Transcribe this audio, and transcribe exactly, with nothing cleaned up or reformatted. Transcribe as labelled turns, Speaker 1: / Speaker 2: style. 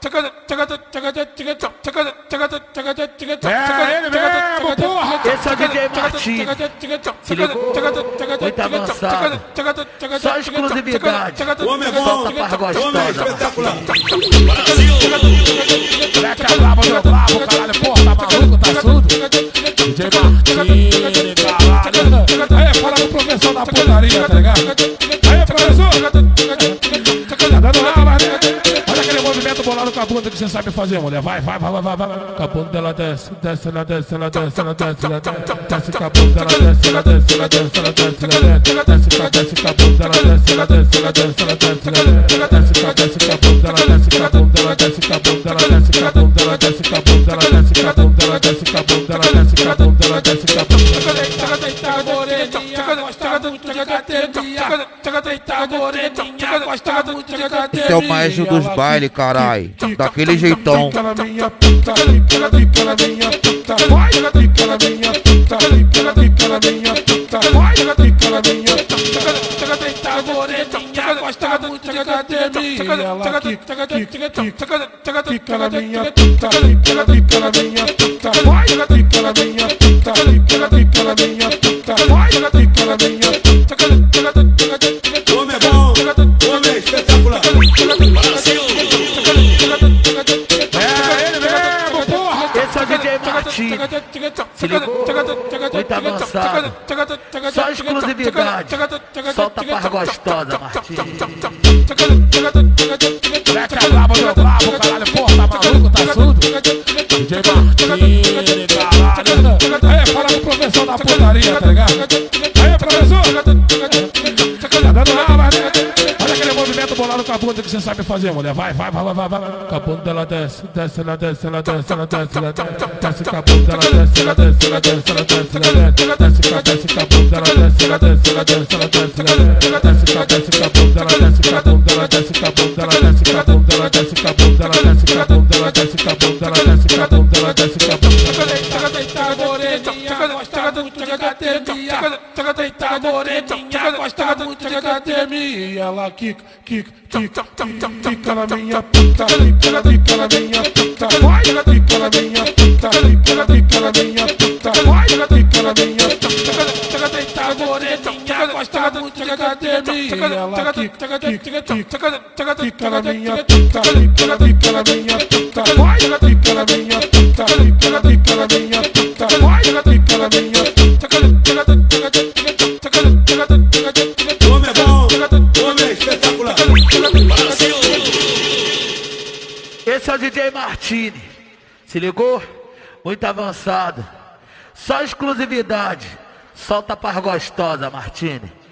Speaker 1: É ele mesmo, porra!
Speaker 2: Esse é o D J Martini. Se ligou? Muito avançado. Só exclusividade. Solta para gostosa.
Speaker 1: Moleque é brabo, meu brabo, caralho, porra, tá maluco, tá surdo? D J Martini, caralho. Aí, fala pro professor da putaria, tá ligado? Aí, professor! Tá dando aula, né? Olha aquele movimento bolado com a bunda que você sabe fazer, mulher. Vai, vai, vai, vai, vai, vai. Com a bunda ela desce, desce, ela desce, ela desce, ela desce, ela desce. Desce com a bunda, ela desce, ela desce, ela desce, ela desce, ela desce. Desce com a desce com a bunda, ela desce, ela desce, ela desce, ela desce, ela desce. Desce com a desce com a bunda, ela desce com a bunda, ela desce com a bunda, ela desce com a bunda, ela desce com a bunda, ela desce com a bunda, ela desce com a bunda, ela desce com a bunda, ela desce com a bunda.
Speaker 3: Chega deitar, moreninha, gosta muito de academia. Chega deitar, moreninha, gosta muito de academia.
Speaker 2: Esse é o maestro dos bailes, carai. Daquele jeitão.
Speaker 3: Fica na minha puta, fica, fica na minha puta, vai, fica na minha puta, fica, fica na minha puta, vai, fica na minha puta. Chega deitar, moreninha, gosta muito de academia. Ela fica, fica, fica na minha puta, fica, fica na minha puta, vai, fica na minha puta, fica, fica na minha puta, vai, fica na minha puta.
Speaker 4: Homem é bom, homem é espetacular.
Speaker 1: É ele mesmo, porra!
Speaker 2: Esse é o D J Martini. Se ligou? Muito avançado. Só exclusividade. Solta para gostosa, Martini.
Speaker 1: Moleque é brabo, meu brabo, caralho, porra, tá maluco, tá surdo? D J Martini, caralho. Aí, fala pro professor da putaria, tá ligado? Aí, professor! Tá dando aula, né? Olha aquele movimento bolado com a bunda que você sabe fazer, mulher. Vai, vai, vai, vai, vai, vai. Com a bunda ela desce, desce, ela desce, ela desce, ela desce, ela desce. Desce com a bunda, ela desce, ela desce, ela desce, ela desce, ela desce. Desce com a desce com a bunda, ela desce, ela desce, ela desce, ela desce, ela desce. Desce com a desce com a bunda, ela desce com a bunda, ela desce com a bunda, ela desce com a bunda, ela desce com a bunda, ela desce com a bunda, ela desce com a bunda, ela desce com a bunda, ela desce com a bunda.
Speaker 3: Chega deitar, moreninha, gosta muito de academia. Chega deitar, moreninha, gosta muito de academia. Ela quica, quica, quica, fica na minha puta, fica, fica na minha puta, vai, fica na minha puta, fica, fica na minha puta, vai, fica na minha puta. Chega deitar, moreninha, gosta muito de academia. Ela quica, quica, quica, fica na minha puta, fica, fica na minha puta, vai, fica na minha puta, fica, fica na minha puta, vai, fica na minha puta.
Speaker 4: Homem é bom, homem é espetacular.
Speaker 2: Esse é o D J Martini. Se ligou? Muito avançado. Só exclusividade. Solta para gostosa, Martini.